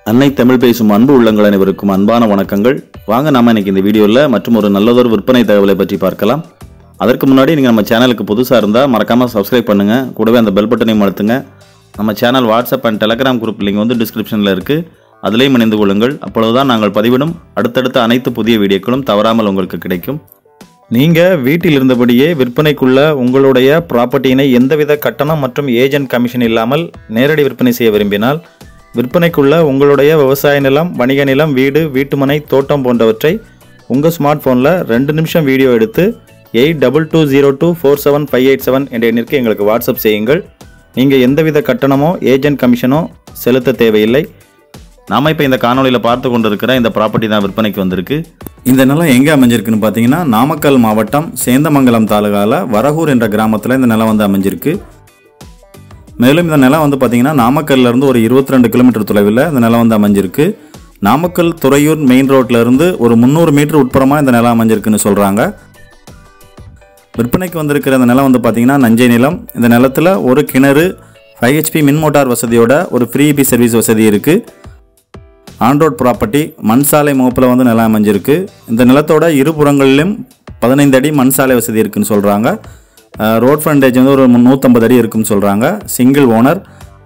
அன்னை தமிழ் பேசும் அன்பு உள்ளங்கள் அனைவருக்கும் அன்பான வணக்கங்கள். வாங்க நாம இன்னைக்கு இந்த வீடியோவில் மற்றும் ஒரு நல்லதொரு விற்பனை தகவலை பற்றி பார்க்கலாம். அதற்கு முன்னாடி நீங்கள் நம்ம சேனலுக்கு புதுசாக இருந்தால் மறக்காமல் சப்ஸ்கிரைப் பண்ணுங்கள். கூடவே அந்த பெல் பட்டனையும் அழுத்துங்க. நம்ம channel WhatsApp and Telegram group link வந்து டிஸ்கிரிப்ஷனில் இருக்குது. அதிலேயும் இணைந்து கொள்ளுங்கள். அப்பொழுதுதான் நாங்கள் பதிவிடும் அடுத்தடுத்த அனைத்து புதிய வீடியோக்களும் தவறாமல் உங்களுக்கு கிடைக்கும். நீங்கள் வீட்டில் இருந்தபடியே விற்பனைக்குள்ள உங்களுடைய ப்ராப்பர்ட்டியினை எந்தவித கட்டணம் மற்றும் ஏஜென்ட் கமிஷன் இல்லாமல் நேரடி விற்பனை செய்ய விரும்பினால் விற்பனைக்குள்ள உங்களுடைய விவசாய நிலம், வணிக நிலம், வீடு, வீட்டுமனை, தோட்டம் போன்றவற்றை உங்கள் ஸ்மார்ட் ஃபோனில் 2 நிமிஷம் வீடியோ எடுத்து 8220247587 என்ற எண்ணிற்கு எங்களுக்கு வாட்ஸ்அப் செய்யுங்கள். நீங்கள் எந்தவித கட்டணமோ ஏஜென்ட் கமிஷனோ செலுத்த தேவையில்லை. நாம் இப்போ இந்த காணொலியில் பார்த்து கொண்டு இருக்கிற இந்த ப்ராப்பர்ட்டி தான் விற்பனைக்கு வந்திருக்கு. இந்த நிலம் எங்கே அமைஞ்சிருக்குன்னு பார்த்தீங்கன்னா நாமக்கல் மாவட்டம் சேந்தமங்கலம் தாலுகாவில் வரகூர் என்ற கிராமத்தில் இந்த நிலம் வந்து அமைஞ்சிருக்கு. மேலும் இந்த நிலம் வந்து பார்த்தீங்கன்னா நாமக்கல்லேருந்து ஒரு 22 கிலோமீட்டர் தொலைவில் இந்த நிலம் வந்து அமைஞ்சிருக்கு. நாமக்கல் துறையூர் மெயின் ரோட்லேருந்து ஒரு 300 மீட்டர் உட்புறமாக இந்த நிலம் அமைஞ்சிருக்குன்னு சொல்கிறாங்க. விற்பனைக்கு வந்திருக்கிற இந்த நிலம் வந்து பார்த்தீங்கன்னா நஞ்சை நிலம். இந்த நிலத்தில் ஒரு கிணறு, 5 HP மின் மோட்டார் வசதியோட ஒரு ஃப்ரீ இபி சர்வீஸ் வசதி இருக்குது. ஆன்ரோட் ப்ராப்பர்ட்டி, மண் சாலை முகப்பில் வந்து நிலம் அமைஞ்சிருக்கு. இந்த நிலத்தோட இருபுறங்களிலும் 15 அடி மண் சாலை வசதி இருக்குன்னு சொல்கிறாங்க. ரோட் ஃப்ரண்டேஜ் வந்து ஒரு 150 அடி இருக்குன்னு சொல்கிறாங்க. Single owner.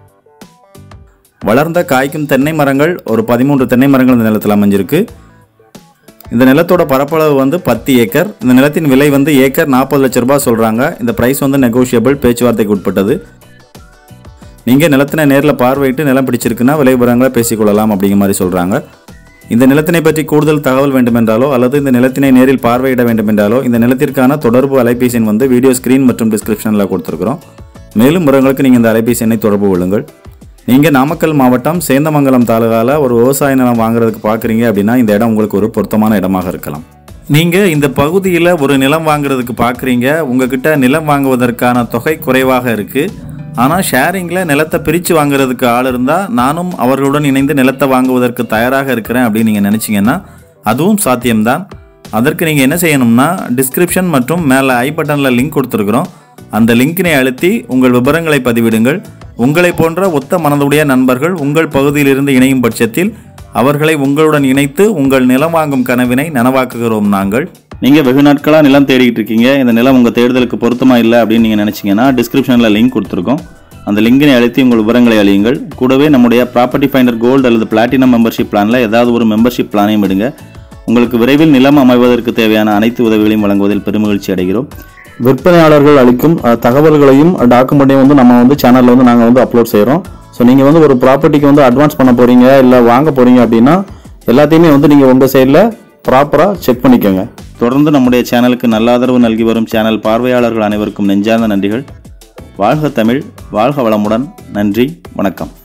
வளர்ந்த காய்க்கும் தென்னை மரங்கள் ஒரு 13 தென்னை மரங்கள் இந்த நிலத்தில் அமைஞ்சிருக்கு. இந்த நிலத்தோட பரப்பளவு வந்து 10 ஏக்கர். இந்த நிலத்தின் விலை வந்து ஏக்கர் 40 லட்ச ரூபாய் சொல்கிறாங்க. இந்த ப்ரைஸ் வந்து நெகோஷியபிள், பேச்சுவார்த்தைக்கு உட்பட்டது. நீங்கள் நிலத்தினை நேரில் பார்வையிட்டு நிலம் பிடிச்சிருக்குன்னா விலை விவரங்களை பேசிக்கொள்ளலாம் அப்படிங்கிற மாதிரி சொல்கிறாங்க. இந்த நிலத்தினை பற்றி கூடுதல் தகவல் வேண்டுமென்றாலோ அல்லது இந்த நிலத்தினை நேரில் பார்வையிட வேண்டுமென்றாலோ இந்த நிலத்திற்கான தொடர்பு அலைபேசி எண் வந்து வீடியோ ஸ்க்ரீன் மற்றும் டிஸ்கிரிப்ஷனில் கொடுத்துருக்குறோம். மேலும் விவரங்களுக்கு நீங்கள் இந்த அலைபேசி எண்ணை தொடர்பு கொள்ளுங்கள். நீங்கள் நாமக்கல் மாவட்டம் சேந்தமங்கலம் தாலுகாவில் ஒரு விவசாய நிலம் வாங்குறதுக்கு பார்க்குறீங்க அப்படின்னா இந்த இடம் உங்களுக்கு ஒரு பொருத்தமான இடமாக இருக்கலாம். நீங்கள் இந்த பகுதியில் ஒரு நிலம் வாங்குறதுக்கு பார்க்குறீங்க, உங்ககிட்ட நிலம் வாங்குவதற்கான தொகை குறைவாக இருக்குது. ஆனால் ஷேரிங்கில் நிலத்தை பிரித்து வாங்குறதுக்கு ஆள் இருந்தால் நானும் அவர்களுடன் இணைந்து நிலத்தை வாங்குவதற்கு தயாராக இருக்கிறேன் அப்படின்னு நீங்கள் நினச்சிங்கன்னா அதுவும் சாத்தியம்தான். அதற்கு நீங்கள் என்ன செய்யணும்னா டிஸ்கிரிப்ஷன் மற்றும் மேலே ஐ பட்டனில் லிங்க் கொடுத்துருக்குறோம். அந்த லிங்கினை அழுத்தி உங்கள் விவரங்களை பதிவிடுங்கள். உங்களை போன்ற ஒத்த மனதுடைய நண்பர்கள் உங்கள் பகுதியிலிருந்து இணையும் பட்சத்தில் அவர்களை உங்களுடன் இணைத்து உங்கள் நிலம் வாங்கும் கனவினை நனவாக்குகிறோம் நாங்கள். நீங்கள் வெகு நாட்களாக நிலம் தேடிக்கிட்டு இருக்கீங்க, இந்த நிலம் உங்கள் தேடுதலுக்கு பொருத்தமாக இல்லை அப்படின்னு நீங்கள் நினச்சிங்கன்னா டிஸ்கிரிப்ஷனில் லிங்க் கொடுத்துருக்கோம். அந்த லிங்கினை அழுத்தி உங்கள் விவரங்களை அழியுங்கள். கூடவே நம்முடைய ப்ராப்பர்ட்டி ஃபைண்டர் கோல்டு அல்லது பிளாட்டினம் மெம்பர்ஷிப் பிளானில் ஏதாவது ஒரு மெம்பர்ஷிப் பிளானையும் விடுங்க. உங்களுக்கு விரைவில் நிலம் அமைவதற்கு தேவையான அனைத்து உதவிகளையும் வழங்குவதில் பெருமகிழ்ச்சி அடைகிறோம். விற்பனையாளர்கள் அளிக்கும் தகவல்களையும் டாக்குமெண்ட்டையும் வந்து நம்ம வந்து சேனலில் வந்து நாங்கள் வந்து அப்லோட் செய்கிறோம். ஸோ நீங்கள் வந்து ஒரு ப்ராப்பர்ட்டிக்கு வந்து அட்வான்ஸ் பண்ண போகிறீங்க இல்லை வாங்க போகிறீங்க அப்படின்னா எல்லாத்தையுமே வந்து நீங்கள் உங்கள் சைடில் ப்ராப்பராக செக் பண்ணிக்கோங்க. தொடர்ந்து நம்முடைய சேனலுக்கு நல்ல ஆதரவு நல்கி வரும் சேனல் பார்வையாளர்கள் அனைவருக்கும் நெஞ்சார்ந்த நன்றிகள். வாழ்க தமிழ், வாழ்க வளமுடன். நன்றி, வணக்கம்.